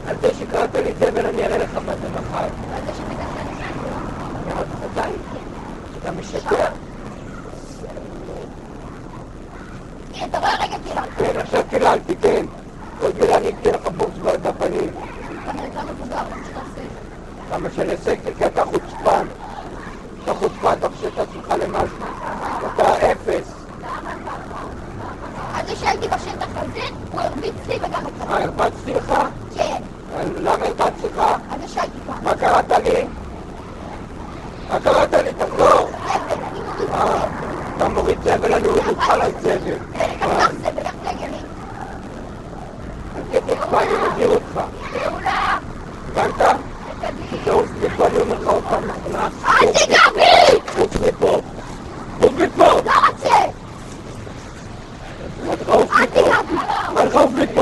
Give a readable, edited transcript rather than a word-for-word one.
על זה שקראת לי זבל אני אראה לך מה זה מחר. על זה שמתחת לך. ודאי, שאתה משקר. אתה רואה רגע קיללתי. כן, עכשיו קיללתי, כן. עוד מילה אני אקטיר לך בוץ בפנים. כמה מבוגר, מה שאתה עושה? כמה שאני עושה, כי אתה חוצפן. אתה חוצפן, אתה חושב שאתה צריכה למשהו. אתה אפס. אז זה שהייתי בשטח הזה, הוא הרביץ לי וגם את זה. הרבצתי לך? כן. למה הרבצתי לך? אז זה שהייתי פעם. מה קראת לי? מה קראת לי? תחזור! אתה מוריד זבל, אני מוריד אותך לזבל. קח זבל, איך תגני? אני תקפה, אני מזהיר אותך. פעולה! הבנת? תעוף מפה, אני אומר לך עוד פעם נכנס. אל תיגע בי! חוץ מפה. חוץ מפה! לא רוצה! אל תעוף אל מפה. תיגע בי! אל תעוף מפה.